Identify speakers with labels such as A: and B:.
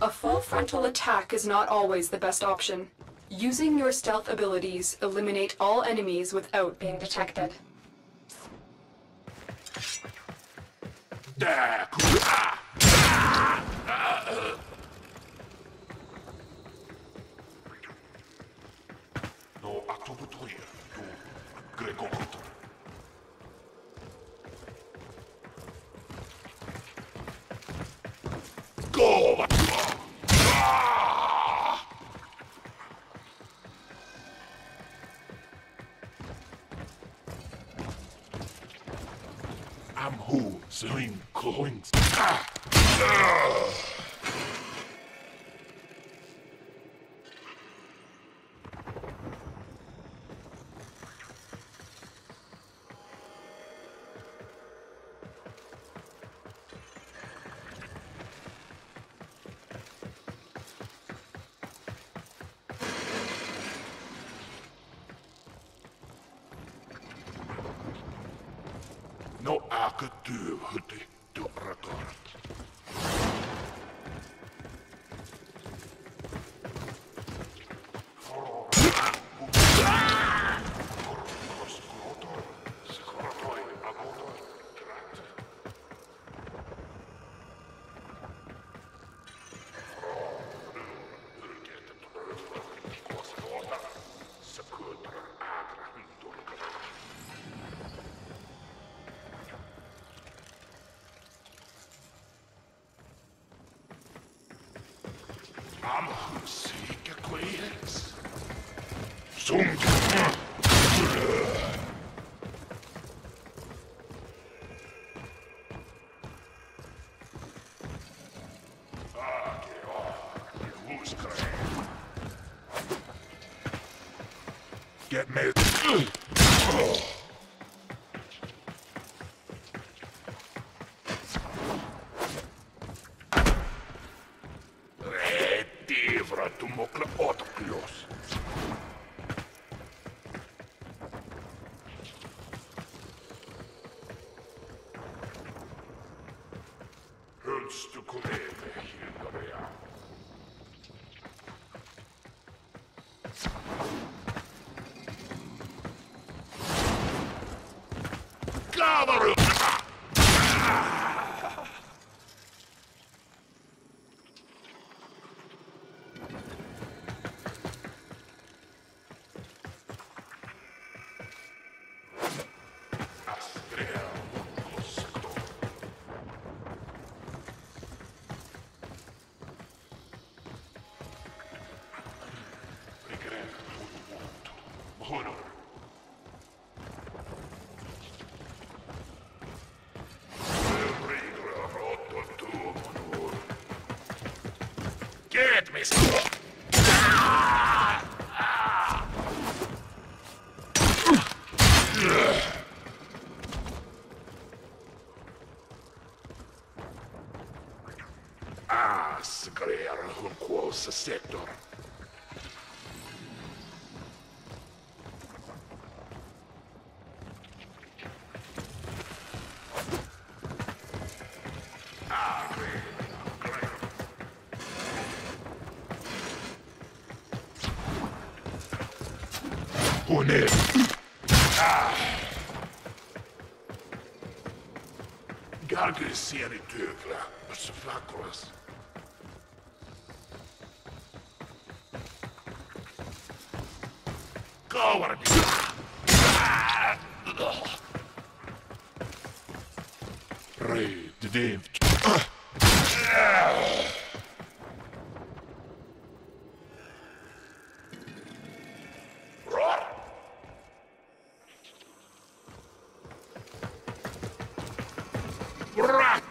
A: A full frontal attack is not always the best option. Using your stealth abilities, eliminate all enemies without being detected.
B: No aktobutuję tu Gregorota. Go! I'm who sling coins. No akketyöhti du rakart. I'm seeker queers. Sunk. Get me. Tumokla Otoklios. Hölstu kollegor Hildaria. Kavaru! Get me some. Screra un quos sector. Unir. Gargis sieni tykla, jossa flakulas. Kauardi. Rei, de Dave. Brat!